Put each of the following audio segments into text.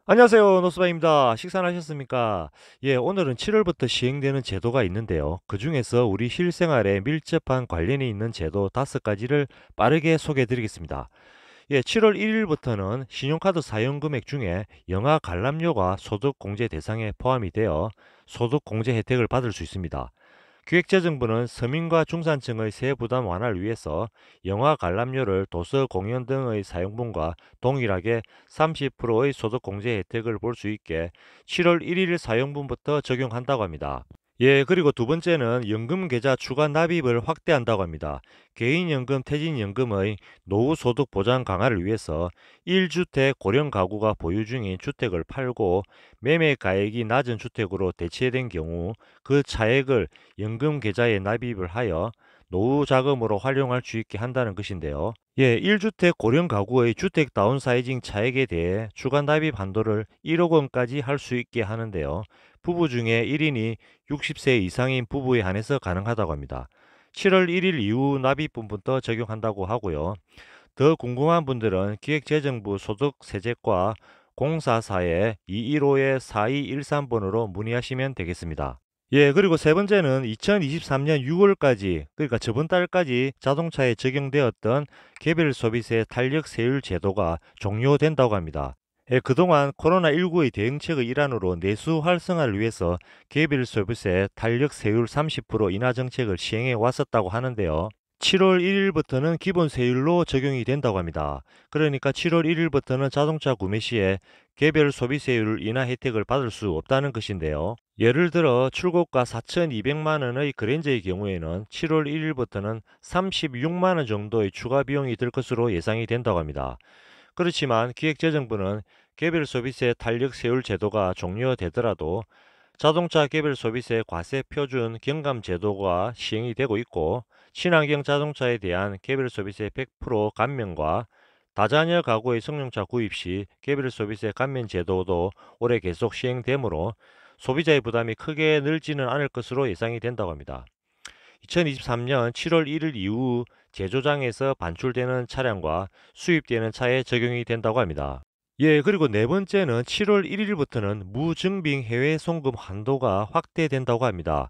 안녕하세요. 노스바입니다. 식사는 하셨습니까? 예, 오늘은 7월부터 시행되는 제도가 있는데요. 그 중에서 우리 실생활에 밀접한 관련이 있는 제도 5가지를 빠르게 소개해 드리겠습니다. 예, 7월 1일부터는 신용카드 사용 금액 중에 영화 관람료가 소득 공제 대상에 포함이 되어 소득 공제 혜택을 받을 수 있습니다. 기획재정부는 서민과 중산층의 세부 부담 완화를 위해서 영화 관람료를 도서 공연 등의 사용분과 동일하게 30%의 소득 공제 혜택을 볼 수 있게 7월 1일 사용분부터 적용한다고 합니다. 예, 그리고 두 번째는 연금 계좌 추가 납입을 확대한다고 합니다. 개인연금, 퇴직연금의 노후소득 보장 강화를 위해서 1주택 고령 가구가 보유 중인 주택을 팔고 매매 가액이 낮은 주택으로 대체된 경우 그 차액을 연금 계좌에 납입을 하여 노후 자금으로 활용할 수 있게 한다는 것인데요. 예, 1주택 고령 가구의 주택 다운사이징 차액에 대해 추가 납입 한도를 1억 원까지 할 수 있게 하는데요. 부부 중에 1인이 60세 이상인 부부에 한해서 가능하다고 합니다. 7월 1일 이후 납입분부터 적용한다고 하고요. 더 궁금한 분들은 기획재정부 소득세제과 044-215-4213번으로 문의하시면 되겠습니다. 예, 그리고 세 번째는 2023년 6월까지, 그러니까 저번 달까지 자동차에 적용되었던 개별 소비세 탄력 세율 제도가 종료된다고 합니다. 예, 그동안 코로나19의 대응책의 일환으로 내수 활성화를 위해서 개별 소비세 탄력 세율 30% 인하 정책을 시행해 왔었다고 하는데요. 7월 1일부터는 기본 세율로 적용이 된다고 합니다. 그러니까 7월 1일부터는 자동차 구매 시에 개별 소비세율 인하 혜택을 받을 수 없다는 것인데요. 예를 들어 출고가 4,200만 원의 그랜저의 경우에는 7월 1일부터는 36만 원 정도의 추가 비용이 들 것으로 예상이 된다고 합니다. 그렇지만 기획재정부는 개별 소비세 탄력 세율 제도가 종료되더라도 자동차 개별 소비세 과세 표준 경감 제도가 시행이 되고 있고 친환경 자동차에 대한 개별 소비세 100% 감면과 다자녀 가구의 승용차 구입 시 개별 소비세 감면 제도도 올해 계속 시행되므로 소비자의 부담이 크게 늘지는 않을 것으로 예상이 된다고 합니다. 2023년 7월 1일 이후 제조장에서 반출되는 차량과 수입되는 차에 적용이 된다고 합니다. 예, 그리고 네 번째는 7월 1일부터는 무증빙 해외 송금 한도가 확대된다고 합니다.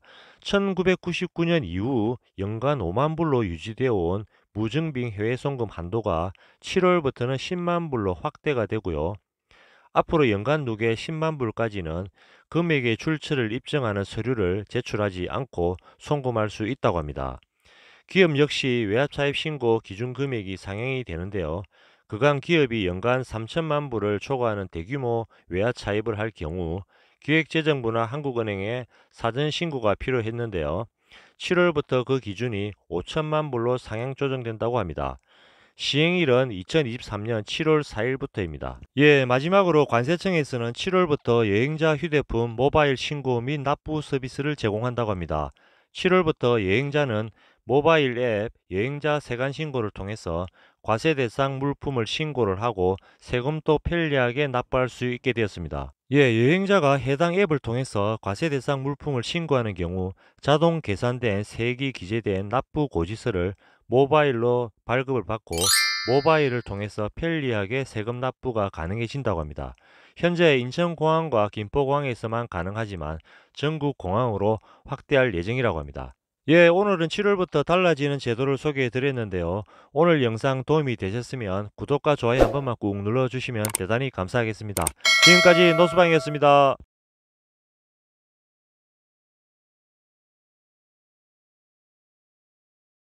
1999년 이후 연간 5만 불로 유지되어 온 무증빙 해외 송금 한도가 7월부터는 10만 불로 확대가 되고요. 앞으로 연간 누계 10만 불까지는 금액의 출처를 입증하는 서류를 제출하지 않고 송금할 수 있다고 합니다. 기업 역시 외압차입 신고 기준 금액이 상향이 되는데요. 그간 기업이 연간 3천만 불을 초과하는 대규모 외화 차입을 할 경우 기획재정부나 한국은행에 사전 신고가 필요했는데요. 7월부터 그 기준이 5천만 불로 상향 조정된다고 합니다. 시행일은 2023년 7월 4일부터입니다. 예, 마지막으로 관세청에서는 7월부터 여행자 휴대폰 모바일 신고 및 납부 서비스를 제공한다고 합니다. 7월부터 여행자는 모바일 앱 여행자 세관 신고를 통해서 과세 대상 물품을 신고를 하고 세금도 편리하게 납부할 수 있게 되었습니다. 예, 여행자가 해당 앱을 통해서 과세 대상 물품을 신고하는 경우 자동 계산된 세액이 기재된 납부 고지서를 모바일로 발급을 받고 모바일을 통해서 편리하게 세금 납부가 가능해진다고 합니다. 현재 인천공항과 김포공항에서만 가능하지만 전국 공항으로 확대할 예정이라고 합니다. 예, 오늘은 7월부터 달라지는 제도를 소개해 드렸는데요. 오늘 영상 도움이 되셨으면 구독과 좋아요 한 번만 꾹 눌러주시면 대단히 감사하겠습니다. 지금까지 노수방이었습니다.